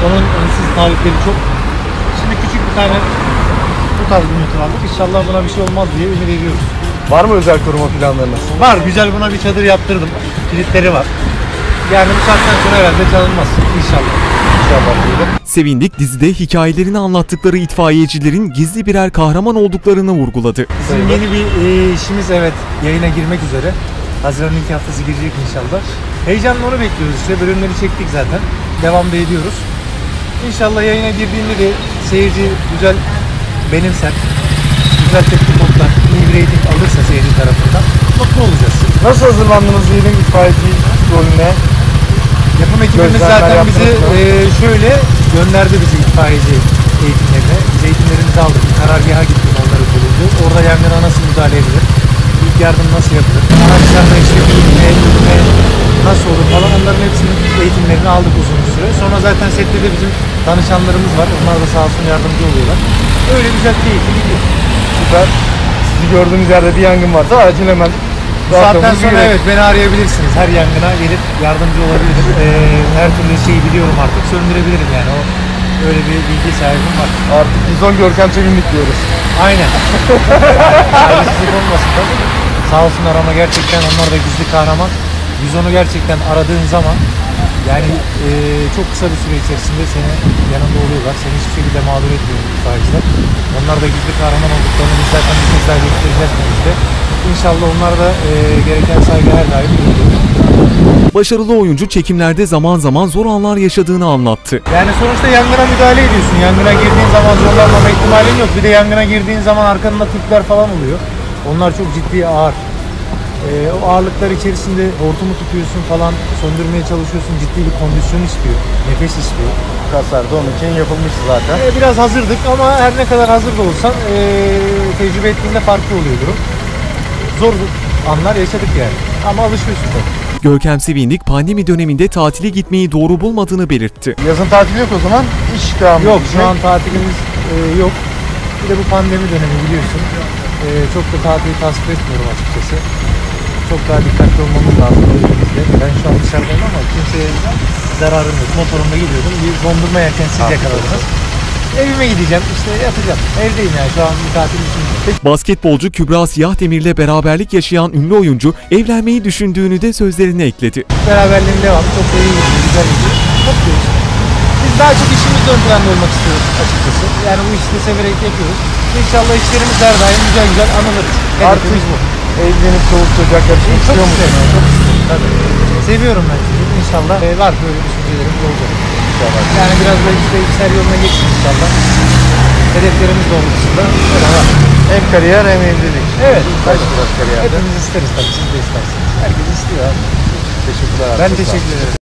Onun siz talipleri çok. Şimdi küçük bir tane bu tarz bir motor aldık. İnşallah buna bir şey olmaz diye ümit ediyoruz. Var mı özel koruma planlarınız? Var, güzel, buna bir çadır yaptırdım. Kilitleri var. Yani bu saatten sonra herhalde çalınmaz. İnşallah. Sevindik dizide hikayelerini anlattıkları itfaiyecilerin gizli birer kahraman olduklarını vurguladı. Bizim yeni bir işimiz yayına girmek üzere. Haziran'ın ilk haftası girecek inşallah. Heyecanla onu bekliyoruz işte. Bölümleri çektik zaten. Devam da ediyoruz. İnşallah yayına girdiğinde de seyirci güzel benimser, güzel tepki toplar, iyi bir reyting alırsa seyirci tarafından mutlu olacağız. Nasıl hazırlandınız yeni itfaiyeci rolüne? Yapım ekibimiz zaten bizi şöyle gönderdi, bizi itfaiyeci eğitimlerine. Biz eğitimlerimizi aldık. Bir karargaha gittim, onları bulundu. Orada yangına nasıl müdahale edilir? İlk yardım nasıl yapılır? Araçlarla işte ne nasıl olur falan, onların hepsinin eğitimlerini aldık uzun bir süre. Sonra zaten sette de bizim danışanlarımız var. Onlar da sağ olsun yardımcı oluyorlar. Öyle güzel, keyifli gidiyor. Süper. Sizi gördüğümüz yerde bir yangın varsa acil hemen Bu saatten sonra evet beni arayabilirsiniz. Her yangına gelip yardımcı olabilirim. Her türlü şeyi biliyorum artık. Söndürebilirim yani. O öyle bir bilgi sahibim var. Artık biz on Görkem Sevindik diyoruz. Aynen. Ailesizlik olmasın tabii. Sağ olsunlar ama gerçekten onlar da gizli kahraman. Biz onu gerçekten aradığın zaman yani çok kısa bir süre içerisinde senin yanında oluyorlar. Seni hiçbir şekilde mağdur etmiyor itfaiyeciler. Onlar da gizli kahraman olduklarını biz zaten bir kez daha göstereceğiz işte. İnşallah onlar da gereken saygı her daim duyuyor. Başarılı oyuncu çekimlerde zaman zaman zor anlar yaşadığını anlattı. Yani sonuçta yangına müdahale ediyorsun. Yangına girdiğin zaman zorlanmama ihtimalin yok. Bir de yangına girdiğin zaman arkanda tüpler falan oluyor. Onlar çok ciddi, ağır. O ağırlıklar içerisinde hortumu tutuyorsun falan, söndürmeye çalışıyorsun. Ciddi bir kondisyon istiyor, nefes istiyor. Kasar da onun için yapılmıştı zaten. Biraz hazırdık ama her ne kadar hazır da olsan tecrübe ettiğinde farklı oluyor durum. Zor anlar yaşadık yani ama alışıyorsun tabii. Görkem Sevindik pandemi döneminde tatile gitmeyi doğru bulmadığını belirtti. Yazın tatil yok o zaman. İş devamı. Yok, şu an tatilimiz yok. Bir de bu pandemi dönemi biliyorsun. Çok da tatili tasvip etmiyorum açıkçası. Çok daha dikkatli olmamız lazım bizde. Ben şu an dışarıdayım ama kimseye zararım yok. Motorumda gidiyordum. Bir dondurma yerken siz yakaladınız. Evime gideceğim, işte yatacağım. Evdeyim yani, şu an bir tatil için. Basketbolcu Kübra Siyahdemir'le beraberlik yaşayan ünlü oyuncu evlenmeyi düşündüğünü de sözlerine ekledi. Beraberliğin devamı çok da iyi gidiyor, güzel gidiyor. Mutluyuz. Biz daha çok işimizde ön planda olmak istiyoruz açıkçası. Yani bu işi de severek yapıyoruz. İnşallah işlerimiz her daim güzel güzel anılırız. Hedefimiz bu. Evlenip çoluk çocuk yapmayı Çok istiyor musun? isterim, çok isterim tabii. Seviyorum ben sizi. İnşallah var böyle düşüncelerimiz olacak. İnşallah. Yani biraz da işte işler yoluna geçsin inşallah. Hedeflerimiz doğrultusunda öyle var. Hem kariyer hem evlilik. Evet. Biraz kariyerde. Hepimiz isteriz tabii, siz de istersiniz. Herkes istiyor abi. Teşekkürler. Ben teşekkür ederim.